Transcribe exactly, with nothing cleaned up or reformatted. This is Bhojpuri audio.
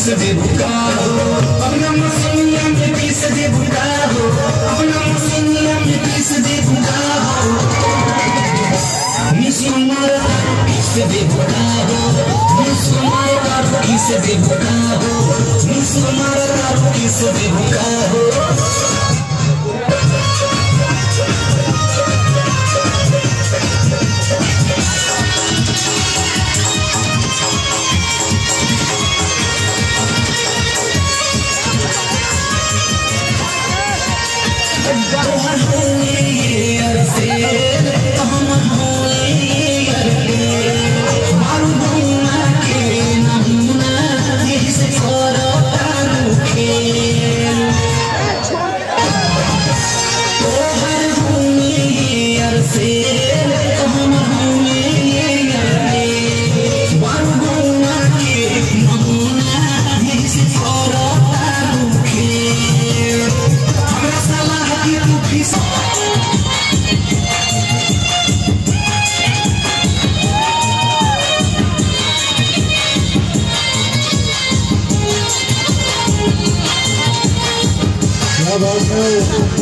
दे बुका हो अपना मसीनिया में पीस दे बुका हो अपना मसीनिया में पीस दे बुका हो मिस मारा पीस दे बुका हो मिस मारा पीस दे बुका हो मिस मारा पीस दे बुका हो How about you?